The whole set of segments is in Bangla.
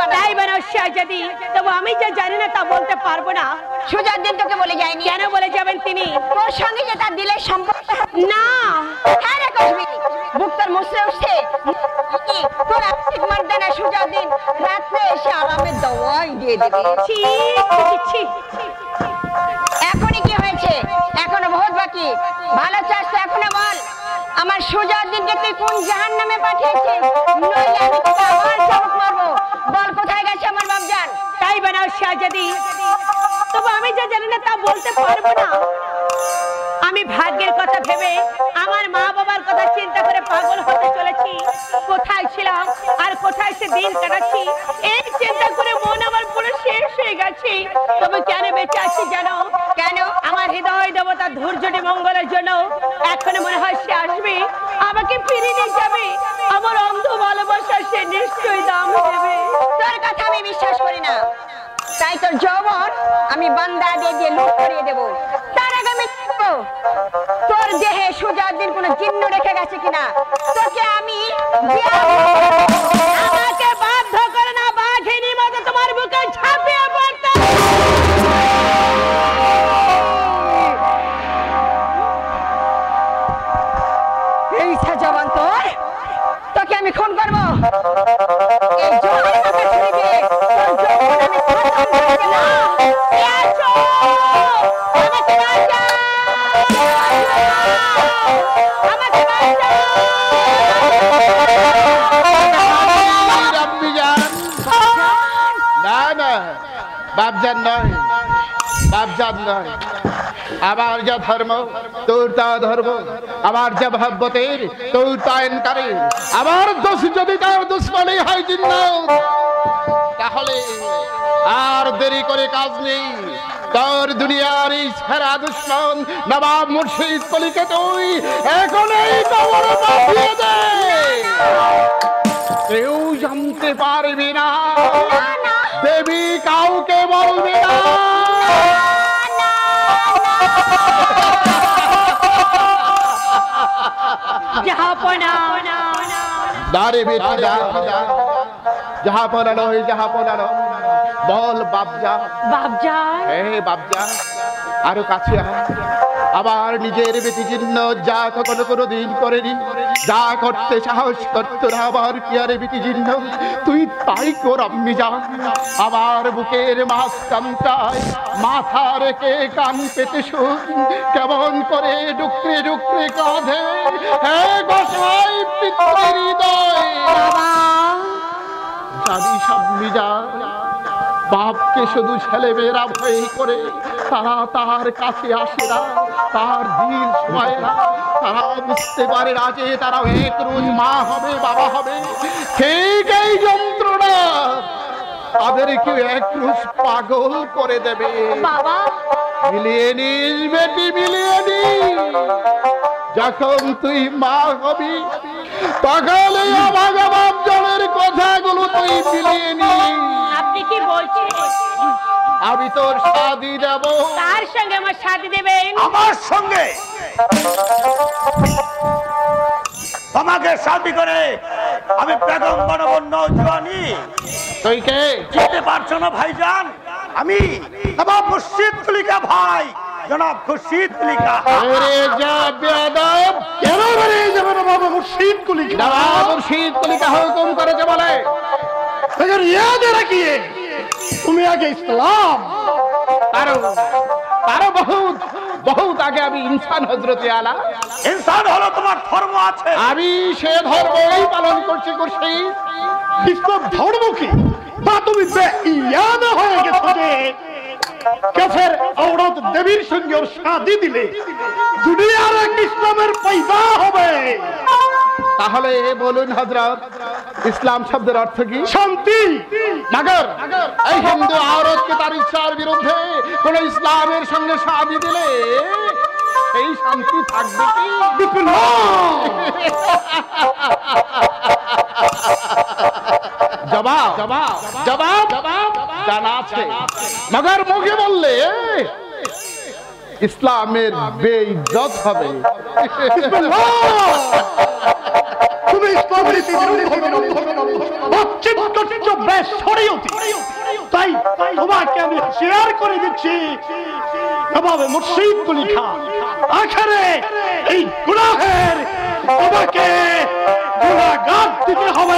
তাই বানাও শাহজাদি, তবু আমি যা জানি না তা বলতে পারবো না। সুজাউদ্দিন তোকে বলে যায়নি? কেন বলে যাবেন তিনি? তোর সঙ্গে যে তার দিলের সম্পর্ক না। হ্যাঁ রে কসবি, বুক তোর মুছড়ে উঠছে কি তোর আর্থিক মর্দানা সুজাউদ্দিন রাত্রে এসে আরামে দওয়াই দিয়ে দেবে। ছি ছি ছি। এখনই কি হয়েছে? এখনো বহুত বাকি। ভালো চাস তো এখনো বল, আমার সুজাউদ্দিনকে তুই কোন জাহান্নামে পাঠিয়েছিস? নইলে আমি তোকে আবার চাবুক মারবো। বল কোথায় গেছে আমার বাপজান? তাই বানাও শাহজাদি, তবু আমি যা জানি না তা বলতে পারবো না। আমি ভাগ্যের কথা ভেবে আমার মা বাবার কথা চিন্তা করে পাগল হতে চলেছি। কোথায় ছিলাম আর কোথায় সে দিন কাটাচ্ছি এই চিন্তা করে মন আমার পুরো শেষ হয়ে গেছে। তবে কেন বেঁচে আছি জানো? কেন? আমার হৃদয় দেবতা ধৈর্যটি মঙ্গলের জন্য এখন মনে হয় সে আসবে, আমাকে ফিরে নিয়ে যাবে। আমার অন্ধ ভালোবাসা সে নিশ্চয়ই দাম দেবে। তোর কথা আমি বিশ্বাস করি না। তাই তোর যৌবন আমি বান্দা দিয়ে লুট করিয়ে দেবো। তার আগে আমি দেখবো তোর দেহে সুজাউদ্দিন কোনো চিহ্ন রেখে গেছে কিনা। তোকে আমি আমাকে বাধ্য করে না বাঘিনী মতো তোমার বুকে ঝাঁপিয়ে পড়তে। এই জবান তোর, তোকে আমি খুন করবো। এই জবানের কথা ছুড়ে দিয়ে তোর যৌবন আমি খতম করে দেব। এসো, আমাকে বাঁচাও, আমাকে বাঁচাও। না না, বাপজান নয়, বাপজান নয়। আমার যা ধর্ম তোর তা ধর্ম, আমার যা ভাব্যতের তোর তা ইনকারে। আমার দোষ যদি তার দুশ্মনী হয় জিন্নাত, তাহলে আর দেরি করে কাজ নেই। তোর দুনিয়ার এই সেরা দুশ্মন নবাব মুর্শিদ কলিকে তুই এখনই কবরে পাঠিয়ে দে। কেউ জানতে পারবি না, দেবী কাউকে বলবি না। জাহাপনা দাঁড়ে বেটা জাহাপনা নয়, জাহাপনা নয়, বল বাপজা। বাপজা, হ্যাঁ বাপজা, আরো কাছে আবার নিজের বেটি চিহ্ন যা কখনো কোনো দিন করেনি, যা করতে সাহস করতো না আবার কি আরে বেটি চিহ্ন, তুই তাই কর আম্মি যা। আমার বুকের মাঝখানটায় মাথা রেখে কান পেতে শুন কেমন করে ডুকরে ডুকরে কাঁধে। হ্যাঁ গোসাই পিতৃর হৃদয় জানিস আম্মি যা, বাপকে শুধু ছেলেমেয়েরা ভয় করে, তারা তার কাছে আসে না, তার দিন সময় না। তারা বুঝতে পারে না যে তারা এক রোজ মা হবে, বাবা হবে। ঠিক এই যন্ত্রণা তাদেরকে এক রোজ পাগল করে দেবে। বাবা মিলিয়ে নিস বেটি, মিলিয়ে নিস। যখন তুই মা হবি তখন আমার বাপজনের কথাগুলো তুই মিলিয়ে নিস। আপনি কি বলছেন? আমি তোর শাদি দেব। কার সঙ্গে আমার শাদি দেবেন? আমার সঙ্গে। তোমাকে শাদি করে আমি বেগম বানাবো নওজোয়ানি। তুই কে? চিনতে পারছো না ভাইজান? আমি নবাব মুর্শিদ কলিকা ভাই, জনাব খুরশিদ কলিকা। আরে যা বেয়াদব, কেন বলে যাবে নবাব মুর্শিদ কলিকা? নবাব মুর্শিদ কলিকা হুকুম করেছে বলে। अगर याद रखिए তুমি আগে ইসলাম পারো বহুত বহুত আগে আমি ইনসান হযরতে আলা। ইনসান হলো তোমার ধর্ম আছে, আমি সে ধর্মই পালন করছি। করছি ইসলাম ধর্ম কি তা তুমি বেঈমান হয়ে গেছো যে কাফের औरत দেবীর সঙ্গে ওর শাদি দিলে দুনিয়ার এক ইসলামের পয়দা হবে। তাহলে বলুন হযরত, ইসলাম শব্দের অর্থ কি? শান্তি। মগর এই হিন্দু औरतকে তার ইচ্ছার বিরুদ্ধে কোন ইসলামের সঙ্গে শাদি দিলে এই শান্তি থাকবে কি? জবাব জবাব জবাব জানা আছে, মগর মুখে বললে ইসলামের বেইজ্জত হবে। তুমি ইসলামের তাই তোমাকে আমি শেয়ার করে দিচ্ছি নবাবে মুর্শিদ কুলি খান আখেরে এই গুনাহের তোমাকে গুনাহগার দিতে হবে।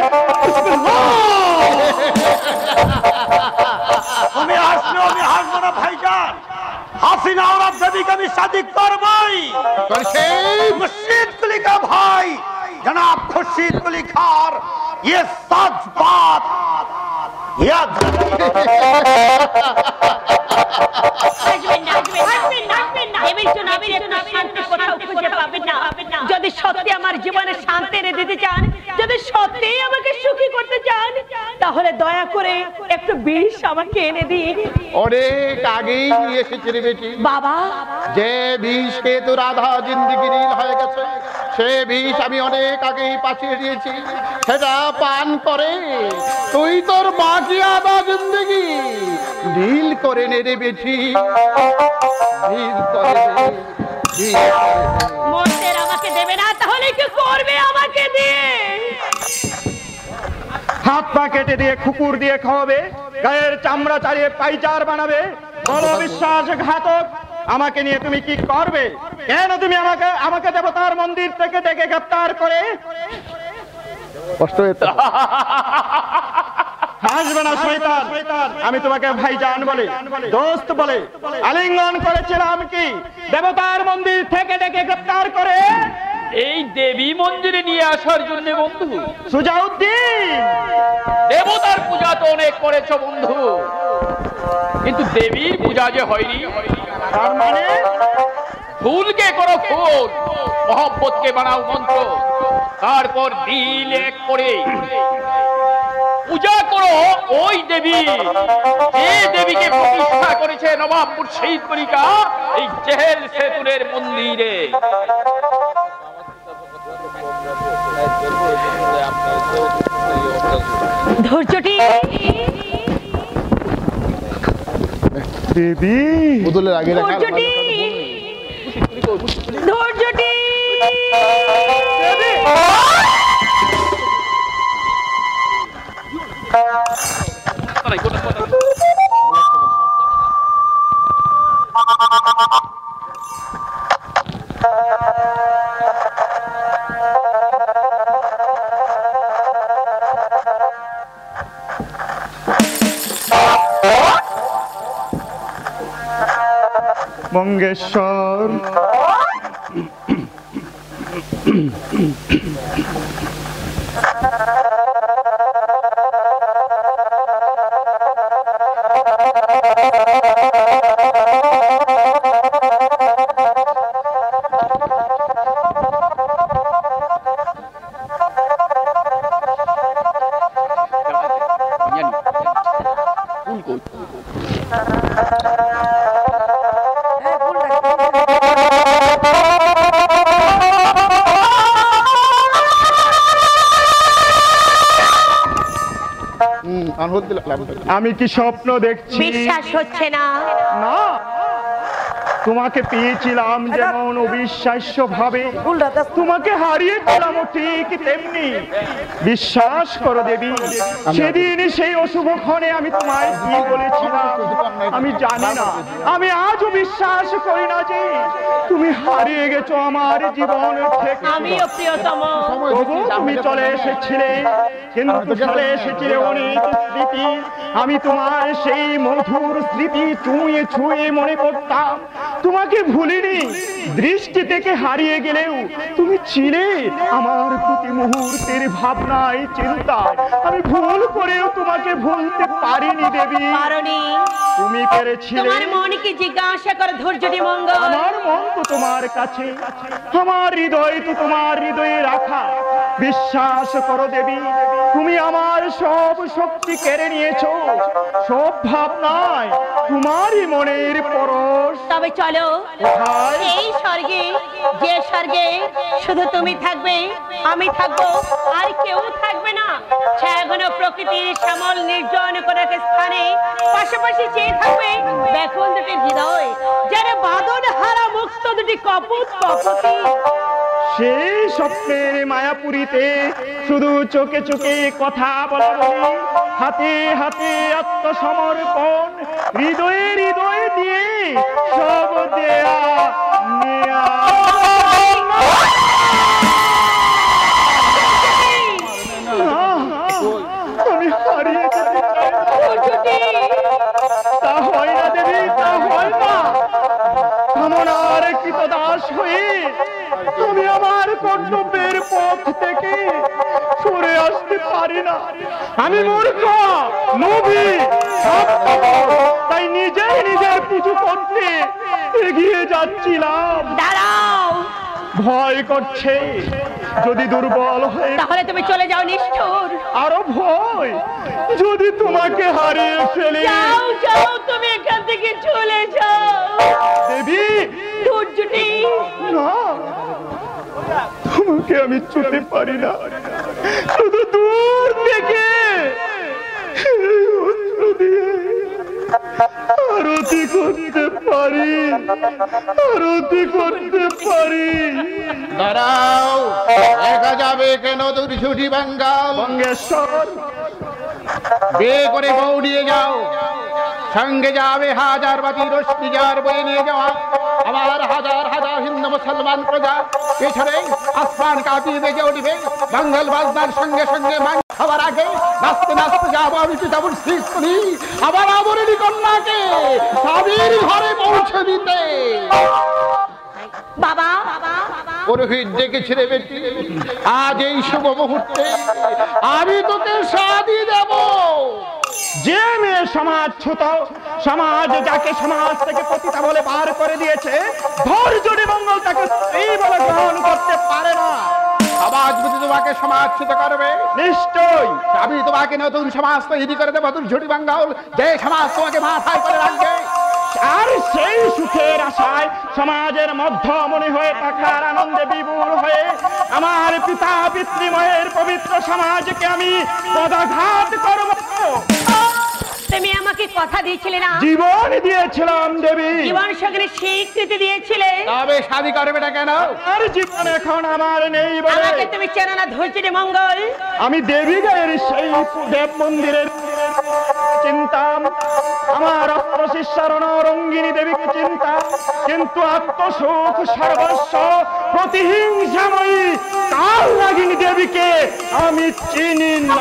আমি হাসবো না ভাইজান। হাসিনা और देवी का भी शादी करवाई मुर्शीद कुली का भाई जनाब खुर्शीद कुली खान ये सच बात याद যদি সত্যি আমার জীবনে শান্তি এনে দিতে চান, যদি সত্যি আমাকে সুখী করতে চান, তাহলে দয়া করে একটু বিষ আমাকে এনে দিন। অনেক আগেই নিয়ে এসেছি রে বেটি বাবা। যে বিষ খেয়ে তোর আধা জিন্দিগি নীল হয়ে গেছে, সে বিষ আমি অনেক আগেই পাঠিয়ে দিয়েছি। সেটা পান করে তুই তোর বাকি আধা জিন্দিগি নীল করে নে রে বেটি, নীল করে নে, নীল করে নে। মন্ত্রের আমাকে দেবে না, তাহলে কি করবে আমাকে দিয়ে? হাত পা কেটে দিয়ে কুকুর দিয়ে খাওয়াবে, গায়ের চামড়া চালিয়ে পাইচার বানাবে। বলো বিশ্বাসঘাতক, আমাকে নিয়ে তুমি কি করবে? কেন তুমি আমাকে দেবতার মন্দির থেকে ডেকে গ্রেফতার করে? কষ্ট হয়েছে হাসবে না শয়তান। আমি তোমাকে ভাইজান বলে, দোস্ত বলে আলিঙ্গন করেছিলাম কি দেবতার মন্দির থেকে ডেকে গ্রেফতার করে এই দেবী মন্দিরে নিয়ে আসার জন্য বন্ধু। সুজাউদ্দিন, দেবতার পূজা তো অনেক করেছ বন্ধু, কিন্তু দেবীর পূজা যে হয়নি। তার মানে ফুলকে করো ফুল, মহব্বতকে বানাও মন্ত্র, তারপর দিল এক করে পূজা করো ওই দেবী, যে দেবীকে প্রতিষ্ঠা করেছে নবাব মুর্শিদ কুলি খান এই চেহেল সেতুরের মন্দিরে। ধৈর্যটি দেবী বদলের আগে ধৈর্যটি ধৈর্যটি মঙ্গেশ্বর, আমি কি স্বপ্ন দেখছি? বিশ্বাস হচ্ছে না? না, তোমাকে পেয়েছিলাম যেমন অবিশ্বাস্য ভাবে, তোমাকে হারিয়েছিলাম ঠিক তেমনি। বিশ্বাস করো দেবী, সেদিন সেই অশুভ ক্ষণে আমি তোমায় কি বলেছিলাম আমি জানি না। আমি আজও বিশ্বাস করি না যে তুমি হারিয়ে গেছো আমার জীবন থেকে। আমিও প্রিয়তম। তবু তুমি চলে এসেছিলে, কিন্তু চলে এসেছিলে অনেক স্মৃতি। আমি তোমার সেই মধুর স্মৃতি ছুঁয়ে ছুঁয়ে মনে করতাম। তোমাকে ভুলিনি, দৃষ্টি থেকে হারিয়ে গেলেও তুমি ছিলে আমার প্রতি মুহূর্তের ভাবনায়, চিন্তায়। আমি ভুল করেও তোমাকে ভুলতে পারিনি দেবী। পারোনি? তুমি পেরেছিলে। তোমার মনকে জিজ্ঞাসা করো ধৈর্যটি মঙ্গল। আমার মন তো তোমার কাছে, আমার হৃদয় তো তোমার হৃদয়ে রাখা। বিশ্বাস করো দেবী, তুমি আমার সব শক্তি কেড়ে নিয়েছো, সব ভাবনায় তোমারই মনের পরশ। তবে চলো কোথায়? এই স্বর্গে, যে স্বর্গে শুধু তুমি থাকবে, আমি থাকবো, আর কেউ থাকবে না। ছায়াঘন প্রকৃতির শ্যামল নির্জন কোন এক স্থানে পাশাপাশি চেয়ে থাকবে ব্যাকুল দুটি হৃদয়, যেন বাদন হারা মুক্ত দুটি কপট কপতি। সেই স্বপ্নের মায়াপুরীতে শুধু চোখে চোখে কথা বলা বলি, হাতে হাতে আত্মসমর্পণ, হৃদয়ে হৃদয়ে দিয়ে সব দেয়া নেয়া। আমি হারিয়ে যেতে চাই না। তা হয় না দেবী, তা হয় না। কামনার কৃতদাস হয়ে আমি আমার কর্তব্যের পথ থেকে সরে আসতে পারি না। আমি মূর্খ, লোভী, স্বার্থপর, তাই নিজেই নিজের পুজো করতে এগিয়ে যাচ্ছিলাম। দাঁড়াও, ভয় করছে যদি দুর্বল হয়ে, তাহলে তুমি চলে যাও নিষ্ঠুর। আরো ভয় যদি তোমাকে হারিয়ে ফেলি। যাও যাও, তুমি এখান থেকে চলে যাও দেবী। দুর্জুটি, না, তোমাকে আমি ছুঁতে পারি না, শুধু দূর থেকে এই অস্ত্র দিয়ে আরতি করতে পারি, আরতি করতে পারি। দাঁড়াও, একা যাবে কেন দুর্জুটি বাঙ্গাল? বঙ্গেশ্বর, বিয়ে করে বউ নিয়ে যাও, সঙ্গে যাবে হাজার বাতি রশ্মি যার বয়ে নিয়ে যাওয়া আমার হাজার হাজার হিন্দু মুসলমান প্রজা। পেছনে আসমান কাঁপিয়ে বেজে উঠবে বাঙ্গাল বাজনার সঙ্গে সঙ্গে মাংস খাবার আগে নাচতে নাচতে যাবো আমি পিতাবুর শেষ করি আবার আমরেরই কন্যাকে স্বামীর ঘরে পৌঁছে দিতে। বাবা, পুরোহিত ডেকেছিলে বেটি, আজ এই শুভ মুহূর্তে আমি তোকে শাদী দেব। যে মেয়ে সমাজচ্যুত, সমাজ যাকে সমাজ থেকে পতিতা বলে বার করে দিয়েছে, ধৈর্যটি মঙ্গল তাকে স্ত্রী বলে গ্রহণ করতে পারে না। সমাজ বুঝি তোমাকে সমাজচ্যুত করবে? নিশ্চয়ই আমি তোমাকে নতুন সমাজ তৈরি করে দেবো দুর্জুটি বাঙ্গাল, যে সমাজ তোমাকে মাথায় করে রাখবে। আর সেই সুখের আশায় সমাজের মধ্যমণি হয়ে থাকার আনন্দে বিপুল হয়ে আমার পিতা পিতৃময়ের পবিত্র সমাজকে আমি পদাঘাত করব। তুমি আমাকে কথা দিয়েছিলে না? জীবন দিয়েছিলাম দেবী, জীবন সঙ্গে স্বীকৃতি দিয়েছিলে, তবে শাদী করবে না কেন? আর জীবন এখন আমার নেই বলে আমাকে তুমি চেনো না ধৈর্যটি মঙ্গল? আমি দেবী গায়ের সেই দেব মন্দিরের চিন্তাম, আমার অস্ত্র শিষ্যারণ রঙ্গিনী দেবীকে চিন্তাম, কিন্তু আত্মসুখ সর্বস্ব প্রতিহিংসাময়ী কাল লাগিনী দেবীকে আমি চিনি না।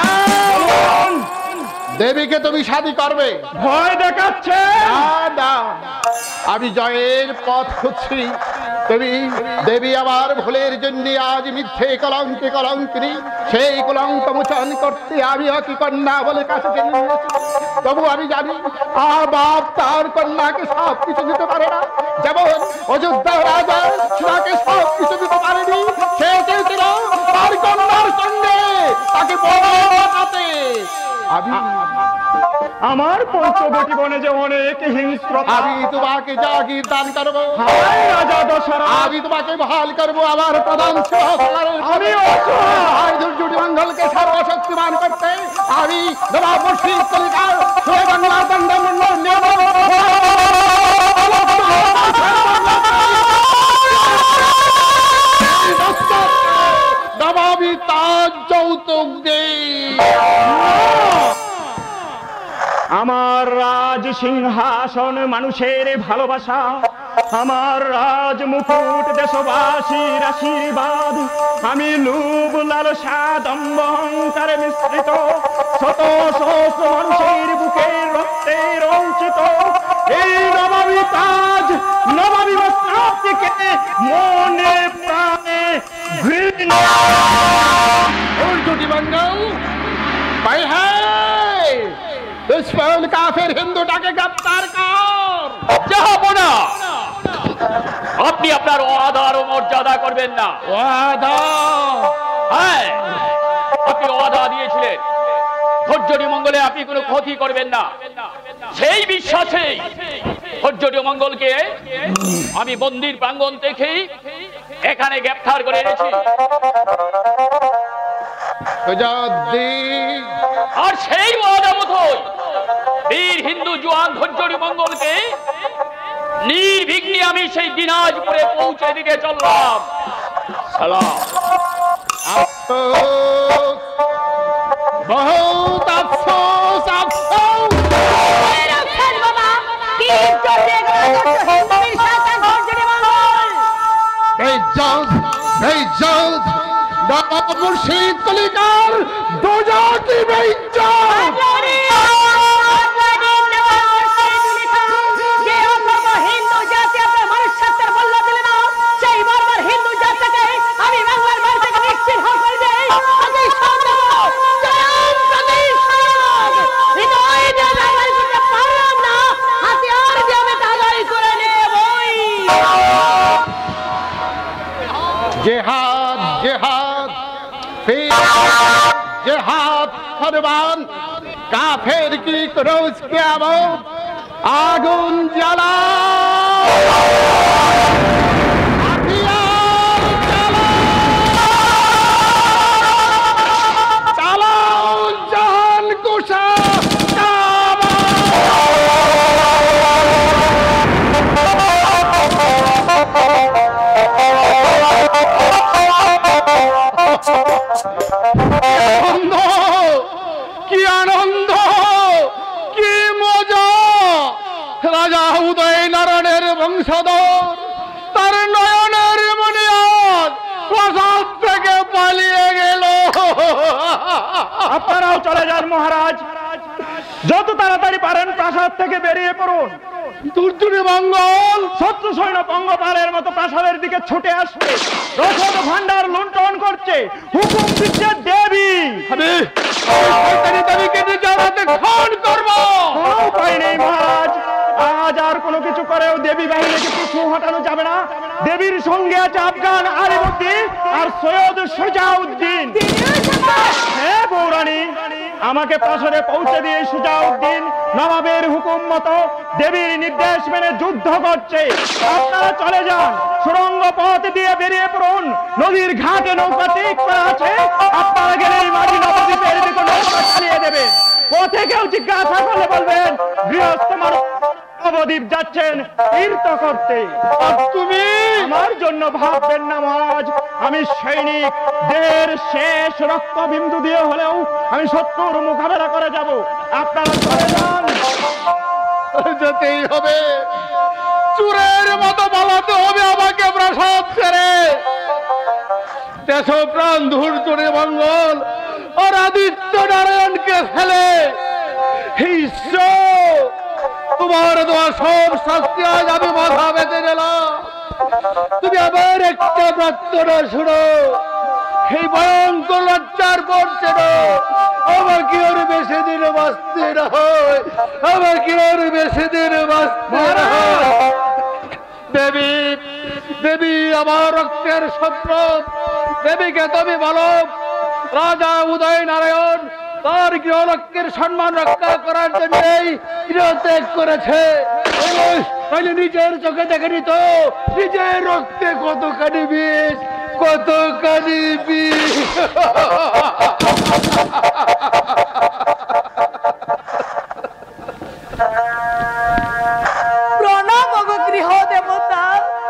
দেবীকে তুমি শাদী করবে? ভয় দেখাচ্ছে না, আমি জয়ের পথ খুঁজছি। তুমি দেবী আমার ভুলের জন্য আজ মিথ্যে কলঙ্কে কলঙ্কিনী, সেই কলঙ্ক মোচন করতে আমি অতি কন্যা বলে কাছে টেনে নিয়েছি। তবু আমি জানি বাপ তার কন্যাকে সব কিছু দিতে পারে না, যেমন অযোধ্যা রাজা সীতাকে সব কিছু দিতে পারেনি, সে চেয়েছিল তার কন্যার সঙ্গে তাকে বলাতে। আমি আমার পঞ্চবটি বনে যে অনেক হিংস্রতা, আমি তোমাকে জাগির দান করবো, হায় রাজা দশরথ, আমি তোমাকে বহাল করবো আমার প্রধান সহকারে। আমি অসহায় দুর্জুটি মঙ্গলকে সর্বশক্তিমান করতে আমি নবাব মুর্শিদ কলিকার সুরে বাংলার দণ্ডমণ্ডল নেব। নবাবী তাজ যৌতুক দেই। আমার রাজ সিংহাসন মানুষের ভালোবাসা, আমার রাজ মুকুট দেশবাসীর আশীর্বাদ, আমি লোভ লালসা দম্ভ অহংকারে মিশ্রিত শত সহস্র মানুষের বুকের রক্তে রঞ্চিত এই নবাবী তাজ নবাবী বস্ত্রাতিকে মনে প্রাণে ঘৃণা। দুর্জুটি মঙ্গল ভাই, হ্যাঁ দুষ্ফল কাফের হিন্দুটাকে গ্রেপ্তার কর। যাব না, আপনি আপনার ওয়াদার মর্যাদা করবেন না। ওয়াদা? হ্যাঁ, আপনি ওয়াদা দিয়েছিলেন ধৈর্যটি মঙ্গলে আপনি কোনো ক্ষতি করবেন না। সেই বিশ্বাসেই ধৈর্যটি মঙ্গলকে আমি মন্দির প্রাঙ্গণ থেকেই এখানে গ্রেফতার করে এনেছি। আর সেই ওয়াদা মতোই বীর হিন্দু জওয়ান ধৈর্যটি মঙ্গলকে নির্বিঘ্নে আমি সেই দিনাজপুরে পৌঁছে দিতে চললাম। चलो अफसोस, बहुत अफसोस, अफसोस। बेइज्जत, बेइज्जत, नवाब मुर्शिद कलीकार दोजा की बेइज्जत। जिहाद, जिहाद, फिर जिहाद फरमान, काफिर की क्रोज क़यामत, आगुन जला, हथियार जला, चलाओ जान कुशा আনন্দ, কি আনন্দ, কি মজা। রাজা উদয় নারায়ণের বংশধর, তার নয়নের মনিয়াদ প্রাসাদ থেকে পালিয়ে গেল। আপনারাও চলে যান মহারাজ, যত তাড়াতাড়ি পারেন প্রাসাদ থেকে বেরিয়ে পড়ুন। দুর্জনী মঙ্গল, শত্রু সৈন্য পঙ্গপালের মতো প্রাসাদের দিকে ছুটে আসছে, রসদ ভান্ডার লুণ্ঠন করছে। হুকুম দিচ্ছে দেবী। আমি শয়তানি দেবীকে নিজের হাতে খুন করব। কোনো উপায় নেই মহারাজ, আজ আর কোনো কিছু করেও দেবী বাহিনীকে পিছু হটানো যাবে না। দেবীর সঙ্গে আছে আফগান আলিমুদ্দিন আর সৈয়দ সুজাউদ্দিন। হ্যাঁ বৌরানী, আমাকে প্রাসাদে পৌঁছে দিয়ে সুজাউদ্দিন নবাবের হুকুম মতো দেবীর নির্দেশ মেনে যুদ্ধ করছে। আপনারা চলে যান, সুড়ঙ্গ পথ দিয়ে বেরিয়ে পড়ুন। নদীর ঘাটে নৌকা ঠিক করা আছে, আপনারা গেলেই মাঝি নবদ্বীপের দিকে নৌকা চালিয়ে দেবেন। পথে কেউ জিজ্ঞাসা করলে বলবেন গৃহস্থ মানুষ নবদ্বীপ যাচ্ছেন তীর্থ করতে। আর তুমি আমার জন্য ভাববেন না মহারাজ, আমি সৈনিক, দেহের শেষ রক্ত বিন্দু দিয়ে হলেও আমি শত্রুর মোকাবেলা করে যাব। আপনারা চলে যান। যেতেই হবে, চুরের মতো পালাতে হবে আমাকে প্রাসাদ ছেড়ে। দেশপ্রাণ ধূর্তরে মঙ্গল আর আদিত্য নারায়ণকে ফেলে তোমার দেওয়া সব শাস্তি আজ আমি মাথা বেঁধে নিলাম। তুমি আবার একটা প্রার্থনা শুনো, সেই ভয়ঙ্কর লজ্জার পড়ছে না। আমাকে ওর বেশি দিন বাঁচতে না হয়, আমাকে ওর বেশি দিন বাঁচতে না হয়। দেবী, দেবী আমার রক্তের শত্রু, দেবীকে তুমি বলো রাজা উদয় নারায়ণ তার গৃহলক্ষ্মীর সম্মান রক্ষা করার জন্যই গৃহত্যাগ করেছে। তাহলে নিজের চোখে দেখেনি তো নিজের রক্তে কতখানি বিষ, কতখানি বিষ। প্রণাম ওগো গৃহ দেবতা,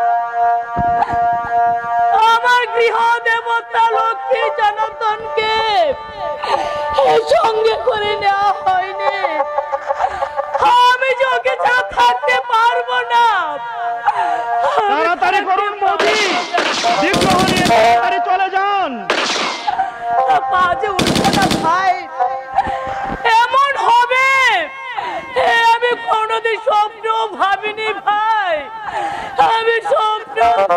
আমার গৃহ দেবতা লক্ষ্মী জনার্দনকে সঙ্গে করে নেওয়া হয়নি। আমি যোগে যা থাকতে পারবো না। তাড়াতাড়ি করুন মোদি, বিগ্রহ নিয়ে তাড়াতাড়ি চলে যান। পাজে উঠছে না ভাই, এমন হবে আমি কোনোদিন স্বপ্ন ভাবিনি ভাই, আমি স্বপ্ন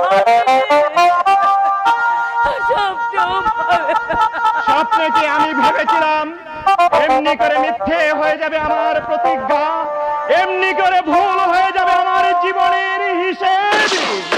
স্বপ্নে কি আমি ভেবেছিলাম এমনি করে মিথ্যে হয়ে যাবে আমার প্রতিজ্ঞা, এমনি করে ভুল হয়ে যাবে আমার জীবনের হিসেব।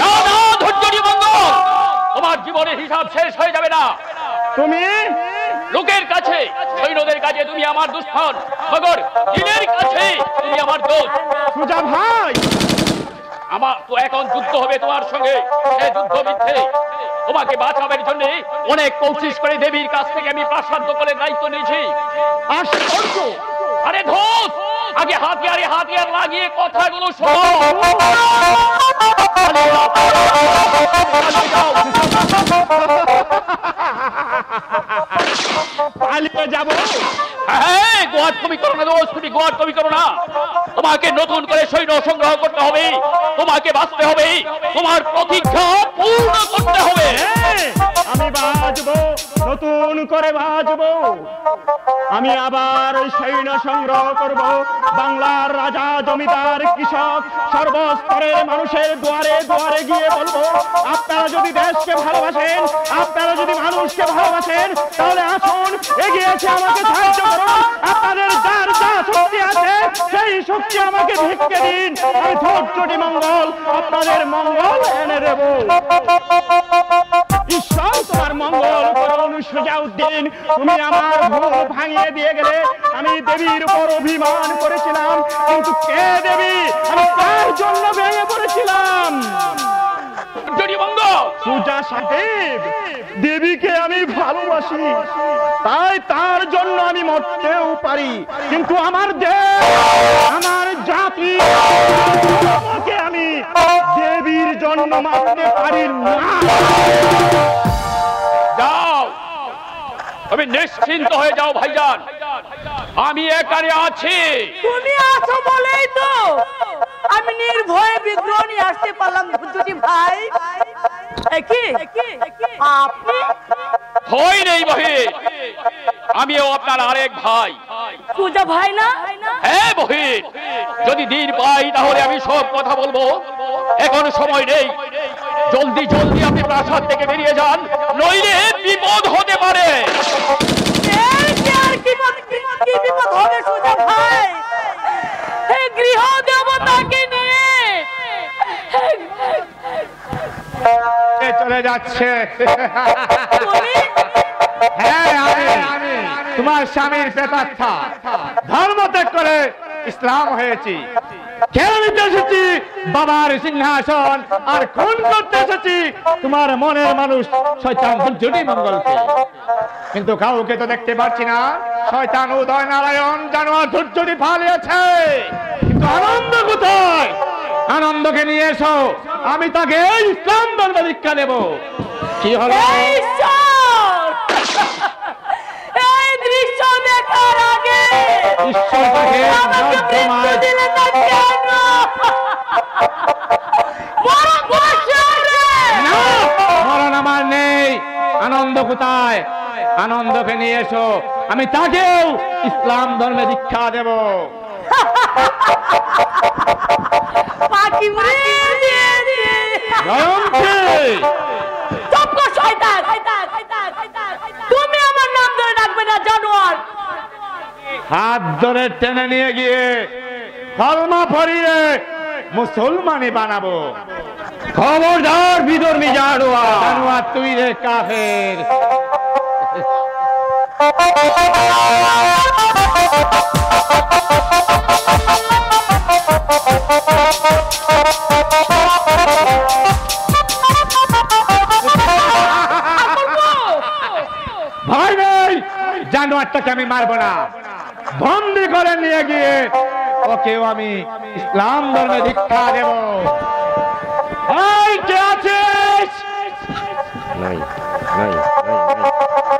তোমার জীবনের হিসাব শেষ হয়ে যাবে না। তুমি লোকের কাছে, সৈন্যদের কাছে তুমি আমার দুশ্মন, মগর দিনের কাছে তুমি আমার দোষ। সুজা ভাই, আমার তো এখন যুদ্ধ হবে তোমার সঙ্গে, সে যুদ্ধ মিথ্যে। তোমাকে বাঁচাবার জন্য অনেক কোশিশ করে দেবীর কাছ থেকে আমি প্রাসাদ দখলের দায়িত্ব নিয়েছি। আশ্চর্য! আরে ধোস, আগে হাতিয়ারে হাতিয়ার লাগিয়ে কথাগুলো শোনো। পালিয়ে যাবো? হ্যাঁ, গোয়ার তুমি করো না দোষ, তুমি গোয়ার তুমি করো না। তোমাকে নতুন করে সৈন্য সংগ্রহ করতে হবে, তোমাকে বাঁচতে হবে, তোমার প্রতিজ্ঞা পূর্ণ করতে হবে। আমি বাঁচবো, নতুন করে বাঁচবো। আমি আবার সৈন্য সংগ্রহ করব। বাংলার রাজা, জমিদার, কৃষক, সর্বস্তরের মানুষের দুয়ারে দুয়ারে গিয়ে বলবো, আপনারা যদি দেশকে ভালোবাসেন, আপনারা যদি মানুষকে ভালোবাসেন, তাহলে আসুন, এগিয়ে এসে আমাকে সাহায্য করুন। আপনাদের যার যা শক্তি আছে সেই শক্তি আমাকে ভিক্ষে দিন। আমি ছোট্টটি মঙ্গল আপনাদের মঙ্গল এনে দেব। ঈশ্বর তোমার মঙ্গল করুন। সুজাউদ্দিন, তুমি আমার ভুল ভাঙিয়ে দিয়ে গেলে। আমি দেবীর উপর অভিমান করেছিলাম, কিন্তু কে দেবী, আমি কার জন্য ভেঙে পড়েছিলাম? সুজা সাহেব, দেবীকে আমি ভালোবাসি, তাই তার জন্য আমি মরতেও পারি, কিন্তু আমার দেশ, আমার জাতি, আমি দেবীর জন্য মারতে পারি না। যাও, তুমি নিশ্চিন্ত হয়ে যাও ভাইজান, আমি এখানে আছি। তুমি আছো বলেই তো আমি নির্ভয়ে বিগ্রহ নিয়ে আসতে পারলাম। ধুজুটি ভাই, কি আপনি? ভয় নেই বহিন, আমিও আপনার আরেক ভাই। পূজা ভাই না? হ্যাঁ বহিন, যদি দিন পাই তাহলে আমি সব কথা বলবো। এখন সময় নেই, জলদি জলদি আপনি প্রাসাদ থেকে বেরিয়ে যান, নইলে বিপদ হতে পারে। কি বিপদ হবে সুজা ভাই? গৃহ দেবতাকে নিয়ে চলে যাচ্ছে। হ্যাঁ, আমি তোমার স্বামীর প্রেতাত্মা, ধর্ম ত্যাগ করে ইসলাম হয়েছি। কেড়ে নিতে এসেছি বাবার সিংহাসন, আর খুন করতে এসেছি তোমার মনের মানুষ শয়তান ধুজ্জুটি মঙ্গলকে। কিন্তু কাউকে তো দেখতে পাচ্ছি না। শয়তান উদয় নারায়ণ জানোয়ার ধুজ্জুটি পালিয়েছে, কিন্তু আনন্দ কোথায়? আনন্দকে নিয়ে এসো, আমি তাকে ইসলাম ধর্মে দীক্ষা দেব। কি হলো? এই দৃশ্য দেখার আগে ঈশ্বর তাকে দিলেন না কেন? মরণ আমার নেই। আনন্দ কোথায়? আনন্দকে নিয়ে এসো, আমি তাকেও ইসলাম ধর্মে দীক্ষা দেব। পাখি তুমি আমার নাম ধরে ডাকবে না জানোয়ার। হাত ধরে টেনে নিয়ে গিয়ে কলমা পড়িয়ে মুসলমানি বানাবো। খবরদার বিধর্মী জানোয়ার, তুই রে কাফের। ভয় নেই, জানোয়ারটাকে আমি মারবো না। বন্দি করে নিয়ে গিয়ে ওকেও আমি ইসলাম ধর্মে দীক্ষা দেব। এই কে আছিস? নাই নাই নাই।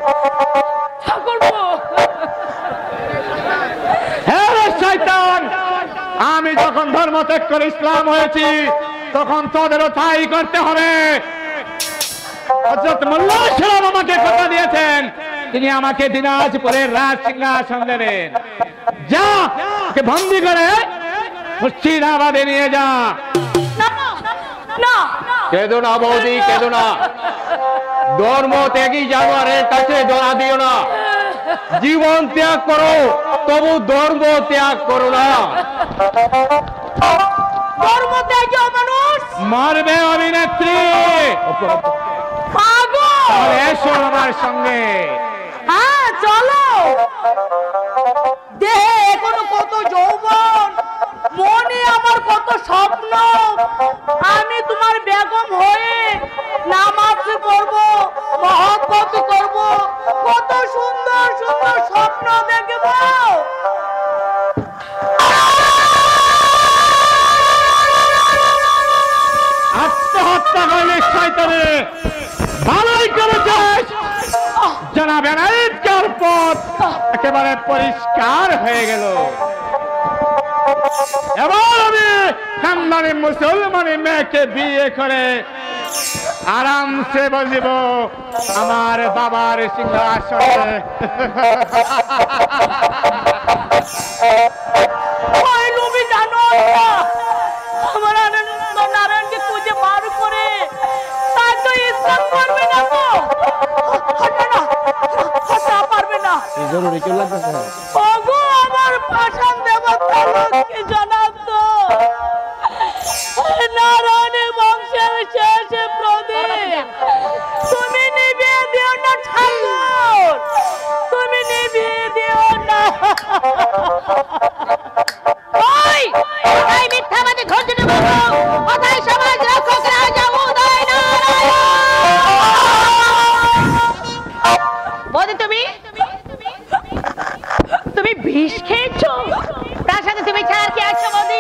হ্যাঁ রে শয়তান, আমি যখন ধর্ম ত্যাগ করে ইসলাম হয়েছি তখন তোদেরও তাই করতে হবে। হযরত মোল্লা সাহেব আমাকে কথা দিয়েছেন, তিনি আমাকে দিনাজপুরের রাজ সিংহাসন দেবেন। যা, ওকে বন্দি করে মুর্শিদাবাদে নিয়ে যা। কেঁদো না বৌদি, কেঁদো না। ধর্ম ত্যাগী জানোয়ারের কাছে ধরা দিও না। জীবন ত্যাগ করো, তবু ধর্ম ত্যাগ করো না। ধর্ম ত্যাগী মানুষ মারবে অভিনেত্রী। এসো আমার সঙ্গে। হ্যাঁ চলো। দেহে এখনো কত যৌবন, মনে আমার কত স্বপ্ন। আমি তোমার বেগম হয়ে নামাজ পড়ব, মহব্বত করব, কত সুন্দর সুন্দর স্বপ্ন দেখব। একেবারে পরিষ্কার হয়ে গেল। এবার আমি খানদানি মুসলমানি মেয়েকে বিয়ে করে আরামসে বসিব আমার বাবার সিংহাসনে। তুমি জানো আমার আনন্দ নারায়ণকে খুঁজে বার করে তা তো ইসলাম করবে না তো, পারবে না। জরুরি কেউ লাগতেছে ওগো আমার পাষাণ দেবতা লোককে জানাতো নারায়ণের বংশের শেষ প্রদীপ তুমি নিভিয়ে দিও না ঠাকুর, তুমি নিভিয়ে দিও না। ওই ওই মিথ্যাবাদী ঘটনা বলো, কোথায় সমাজ রক্ষক রাজা উদয় নারায়ণ? বলি তুমি বিষ খেয়েছো? তার সাথে তুমি ছাড় কি আছো বলি?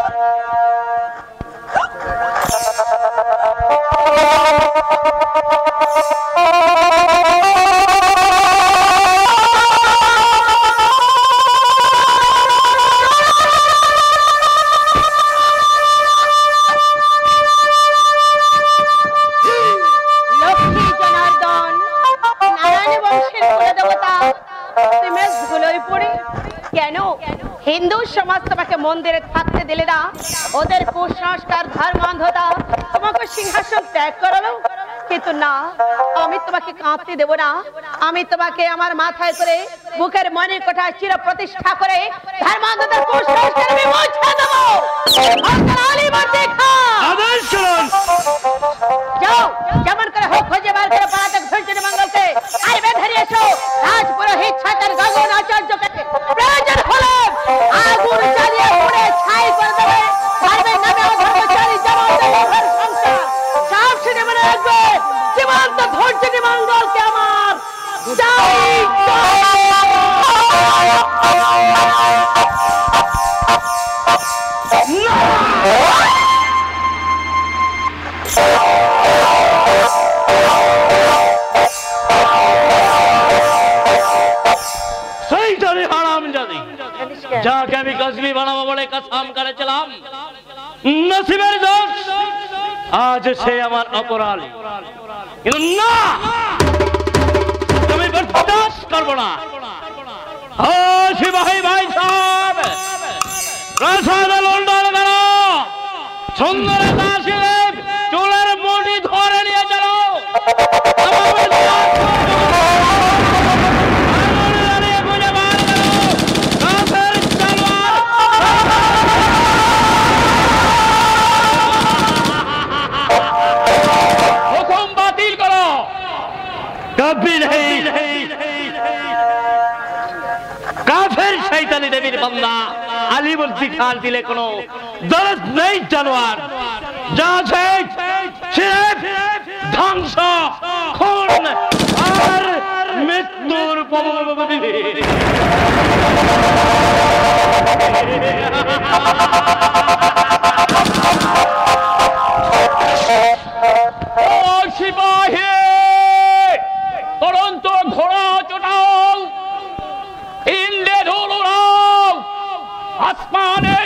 লক্ষ্মী জনার্দন নারায়ণ বংশের কুলদেবতা, তুমি ভুলোই পড়ে কেন হিন্দু সমাজ তোমাকে মন্দিরে থাকতে দিলে না? ওদের কুসংস্কার ধর্মান্ধতা তোমাকে সিংহাসন ত্যাগ করালো, কিন্তু না, আমি তোমাকে কাঁপতে দেব না। আমি তোমাকে আমার মাথায় করে বুকের মনে কোঠায় চির প্রতিষ্ঠা করে ধর্মান্ধতার কুসংস্কার আমি মুছে দেব। যাও, যেমন করে হোক খুঁজে বার করে পলাতক ধৈর্য মঙ্গলকে আর বেঁধে এসো রাজপুরোহিত ছাতার গগন আচার্যকে। প্রয়োজন হলে আগুন জ্বালিয়ে পুড়ে ছাই করে দেবে ধর্মের নামে অধর্মচারী যেমন ঘর সংসার সব শুনে মনে রাখবে জীবন্ত ধৈর্য মঙ্গলকে আমার চাই। যাকে আমি কসবি বানাবো বলে কসম করেছিলাম, নসিবের দোষ আজ সে আমার অপরাধী। কিন্তু না, আমি বরদাস্ত করব না। ও সিপাহী ভাই সাহেব, প্রাসাদে লন্ডন গেল, সুন্দরতা আসিলে চুলের মুঠি ধরে নিয়ে চলো। कभी नहीं, काफिर शैतानी देवीर बंदा आली मुर्सी खाल दिले कोनो दर्द नहीं जानवर जहाँ से सिर्फ ध्वंस खून और मृत्युर सिपाही तुरंत घोड़ा चुटाओ, इंडे धूल उड़ाओ, आसमाने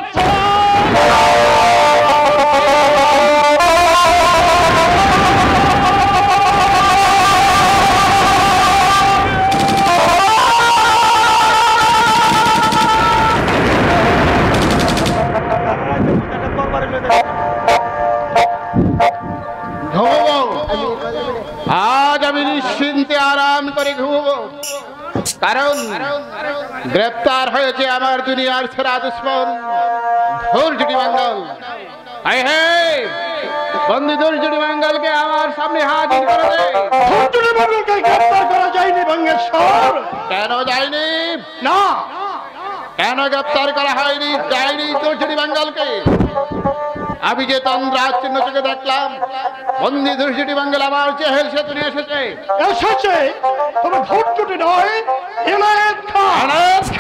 आज আমি নিশ্চিন্তে আরাম করে ঘুমবো, কারণ গ্রেফতার হয়েছে আমার দুনিয়ার সেরা দুশ্মন ধৈর্যটি মঙ্গল। বন্দী ধৈর্যটি মঙ্গলকে আমার সামনে হাজির করে দে। ধৈর্যটি মঙ্গলকে গ্রেফতার করা যায়নি বঙ্গেশ্বর। কেন যায়নি? না, কেন গ্রেফতার করা হয়নি? যায়নি ধৈর্যটি মঙ্গলকে। আমি যে তন্দ্রাজ চিহ্ন চোখে দেখলাম, বন্দী ধৈর্যটি মঙ্গল আমার জেহেল সেতু নিয়ে এসেছে। এসেছে তবে ধৈর্যটি নয়, এনায়েত খান,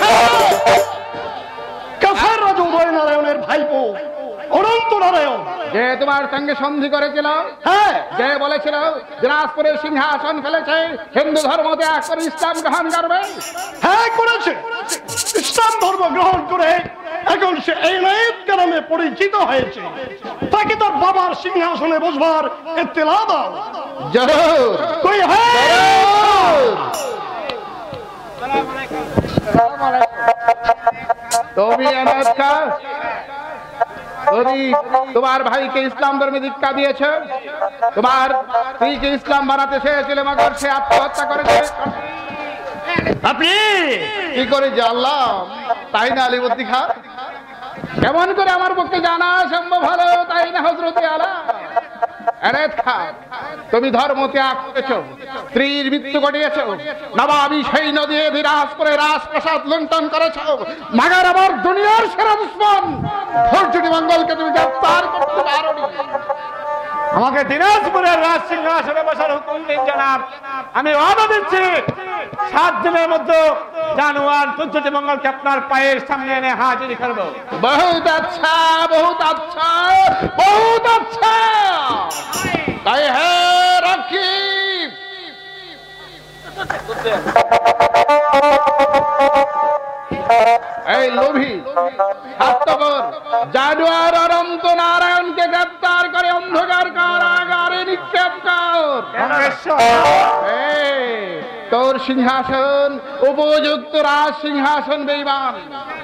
কাফের রাজা উদয় নারায়ণের ভাইপো অনন্ত নারায়ণ। যে তোমার সঙ্গে সন্ধি করেছিল, হ্যাঁ যে বলেছিল দিনাজপুরের সিংহাসন ফেলেছে, হিন্দু ধর্ম ত্যাগ করে ইসলাম গ্রহণ করবে। হ্যাঁ করেছে, ইসলাম ধর্ম গ্রহণ করে এখন সে এনায়েত নামে পরিচিত হয়েছে। তাকে তার বাবার সিংহাসনে বসবার ইত্তেলা দাও। জরুর কই হ্যাঁ তুমি এনায়েত খাঁ, তুমি তোমার ভাইকে ইসলাম ধর্মে দীক্ষা দিয়েছ, তোমার স্ত্রীকে ইসলাম বানাতে চেয়েছিলে, মগর সে আত্মহত্যা করেছে। আপনি কি করে জানলাম? তাই না আলিবর্দী খাঁ? কেমন করে আমার পক্ষে জানা সম্ভব হলো, তাই না হযরতে আলা? এনায়েত খাঁ, তুমি ধর্ম ত্যাগ করেছ, স্ত্রীর মৃত্যু ঘটিয়েছ, নবাবী সৈন্য দিয়ে দিনাজপুরে রাজপ্রাসাদ লুণ্ঠন করেছ, মাগার আবার দুনিয়ার সেরা দুশ্মন ধৈর্যটি মঙ্গলকে তুমি গ্রেফতার করতে পারোনি। আমাকে দিনাজপুরের রাজ সিংহাসনে বসার হুকুম দিন জনাব। আমি ওয়াদা দিচ্ছি 7 দিনের মধ্যে জানোয়ার তুজ্জটি মঙ্গলকে আপনার পায়ের সামনে এনে হাজির করব। বহুত আচ্ছা, বহুত আচ্ছা, বহুত আচ্ছা। তাই হ্যাঁ রাখি। এই লোভী স্বার্থপর জানোয়ার অনন্ত নারায়ণকে গ্রেফতার করে অন্ধকার কারাগারে নিক্ষেপ কর। এই, তোর সিংহাসন উপযুক্ত রাজ সিংহাসন বেঈমান।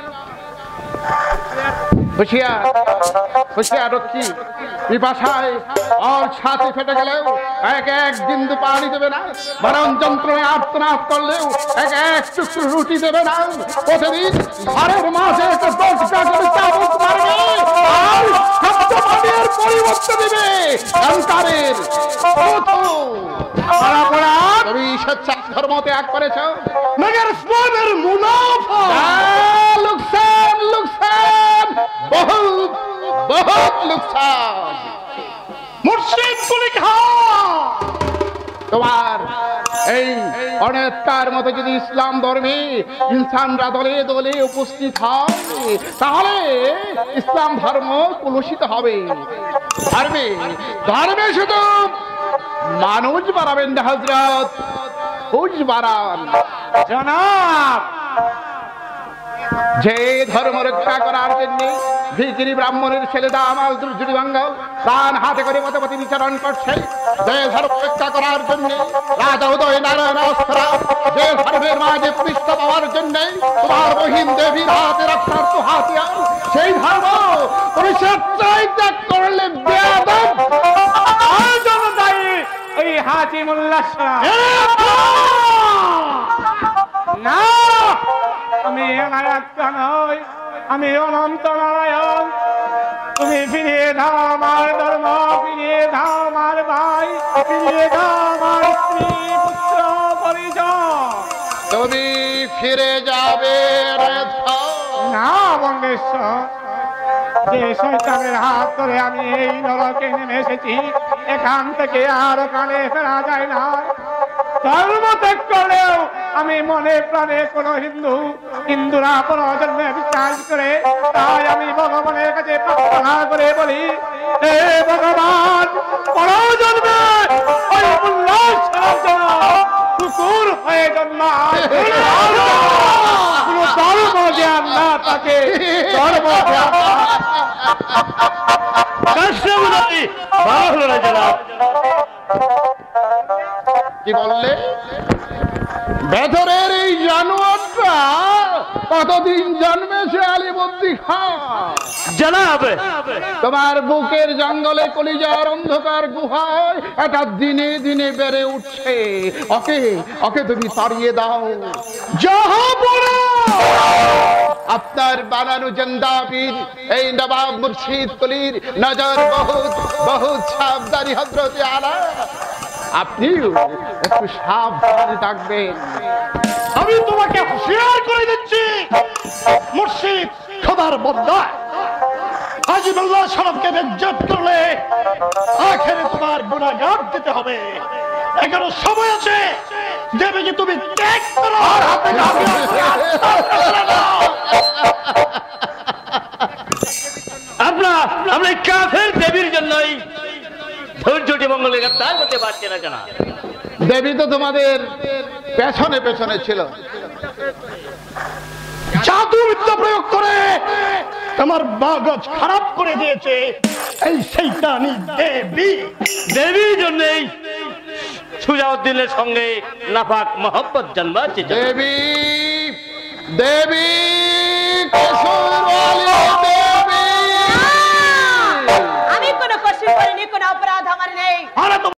হুঁশিয়ার, হুঁশিয়ার রক্ষী, পিপাসায় আর ছাতি ফেটে গেলেও এক এক বিন্দু পানি দেবে না, বরং যন্ত্রণায় আর্তনাদ করলেও এক এক টুকরো রুটি দেবে না। প্রতিদিন ঘরের মাঝে একটা দশটা করে চাবুক মারবে আর শব্দ পানির পরিবর্তে দেবে অহংকারের। তুমি স্বেচ্ছায় ধর্ম ত্যাগ করেছ, মগর ইসলামের মুনাফা লোকসান, লোকসান, বহুত বহুত লোকসান। মুর্শিদ কুলি খাঁ, তোমার এই অনেকটার মতো যদি ইসলাম ধর্মে ইনসানরা দলে দলে উপস্থিত হয়, তাহলে ইসলাম ধর্ম কলুষিত হবে। ধর্মে ধর্মে শুধু মানুষ বাড়াবেন না হযরত, হুজ বাড়ান। জনাব, যে ধর্ম রক্ষা করার জন্য ভিখিরি ব্রাহ্মণের ছেলে দামাল দুর্জুড়ি বাঙ্গাল প্রাণ হাতে করে মতপতি বিচরণ করছে, যে ধর্ম রক্ষা করার জন্য রাজা উদয় নারায়ণ অস্ত্রা, যে ধর্মের মাঝে পৃষ্ঠ পাওয়ার জন্য তোমার বহিন দেবীর হাতে রক্ষার্থ হাতিয়ার, সেই ধর্ম তুমি স্বেচ্ছায় ত্যাগ করলে বেয়াদব। আর জন্য দায়ী ওই হাজি মোল্লা সাহেব। না, আমি এনায়েত খাঁ নই, আমি অনন্ত নারায়ণ। তুমি ফিরিয়ে দাও আমার ধর্ম, ফিরিয়ে দাও আমার ভাই, ফিরিয়ে দাও আমার স্ত্রী পুত্র পরিজন। তুমি ফিরে যাবে না বঙ্গেশ্বর, যে শয়তানের হাত ধরে আমি এই নরকে নেমে এসেছি, এখান থেকে আর ওখানে ফেরা যায় না। ধর্ম ত্যাগ করলেও আমি মনে প্রাণে কোন হিন্দুরা পরজন্মে বিশ্বাস করে, তাই আমি ভগবানের কাছে প্রার্থনা করে বলি, হে ভগবান, পরজন্মে ওই উল্লাস কুকুর হয়ে জন্মায়, কোন ধর্ম জ্ঞান না তাকে ধর্ম জ্ঞান। ভালো হলো না জনাব। কি বললে? ভেতরের এই জানোয়ারটা কতদিন জন্মেছে আলিবর্দী খাঁ? জনাব, তোমার বুকের জঙ্গলে কলিজার অন্ধকার গুহায় এটা দিনে দিনে বেড়ে উঠছে। ওকে ওকে তুমি তাড়িয়ে দাও। জাহাপনা আপনার বানানো জন্দাপীর এই নবাব মুর্শিদ কুলির নজর বহুত বহুত সাবধানী হযরতে আলা। আপনিও একটু সাবধানে থাকবেন। আমি তোমাকে হুঁশিয়ার করে দিচ্ছি, মুর্শিদ খোদার বন্দায় হাজী মোল্লা সাহেবকে বেজ্জত করলে আখেরে তোমার গুনাহগার দিতে হবে। এখনো সময় আছে, দেবে যে তুমি ত্যাগ করো। আমরা কাফের দেবীর জন্য পারছে না কেন? দেবী তো তোমাদের পেছনে পেছনে ছিল। জাদু বিদ্যা প্রয়োগ করে আমার বাগজ খারাপ করে দিয়েছে এই শয়তানি দেবী। দেবীর জন্যই সুজাউদ্দিনের সঙ্গে নাপাক মহব্বত জন্মাচ্ছে। দেবী দেবী কেশরওয়ালি দেবী। আমি কোনো কষ্ট করিনি, কোনো অপরাধ আমার নেই। আরে